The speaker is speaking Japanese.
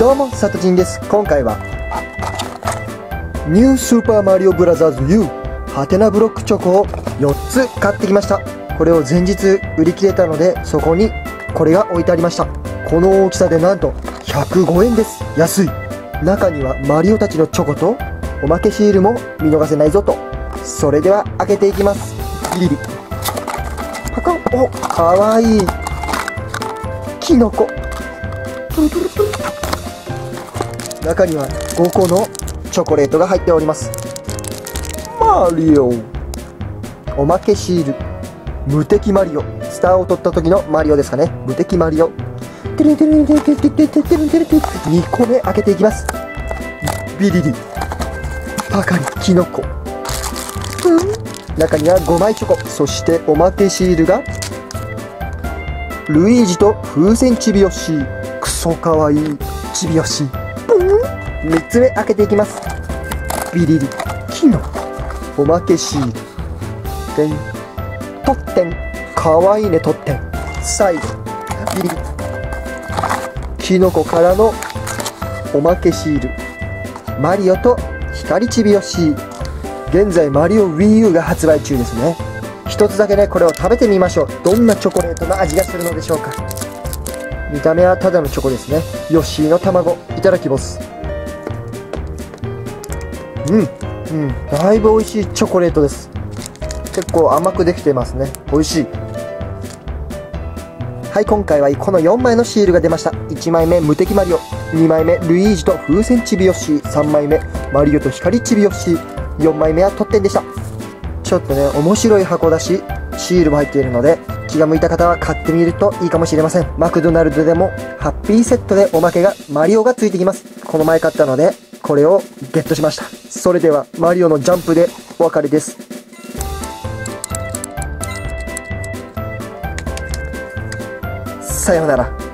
どうも、さとちんです。今回はニュースーパーマリオブラザーズ U ハテナブロックチョコを4つ買ってきました。これを前日売り切れたので、そこにこれが置いてありました。この大きさでなんと105円です。安い。中にはマリオたちのチョコとおまけシールも見逃せないぞと。それでは開けていきます。ビリリパカン。お、かわいいキノコ。中には5個のチョコレートが入っております。マリオおまけシール、無敵マリオ、スターを取った時のマリオですかね。無敵マリオ。2個目開けていきます。ビリリパカリキノコ。中には5枚チョコ、そしておまけシールがルイージと風船ちびよし。クソかわいいちびよし。3つ目開けていきます。ビリリキノコおまけシール。トッテン、かわいいねトッテン。最後ビリリキノコからのおまけシール、マリオと光ちびよし。現在マリオ Wii U が発売中ですね。一つだけね、これを食べてみましょう。どんなチョコレートの味がするのでしょうか。見た目はただのチョコですね。ヨッシーの卵、いただきます。だいぶ美味しいチョコレートです。結構甘くできてますね。美味しい。はい、今回はこの4枚のシールが出ました。1枚目無敵マリオ、2枚目ルイージと風船ちびよし、3枚目マリオと光ちびよし、4枚目はトッテンでした。ちょっとね、面白い箱だしシールも入っているので、気が向いた方は買ってみるといいかもしれません。マクドナルドでもハッピーセットでおまけがマリオがついてきます。この前買ったのでこれをゲットしました。それではマリオのジャンプでお別れです。さようなら。